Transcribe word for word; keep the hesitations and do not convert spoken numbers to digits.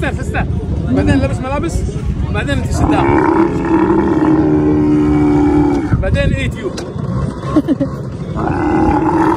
فستان فستان بعدين لابس ملابس بعدين انت شدها بعدين ايت يو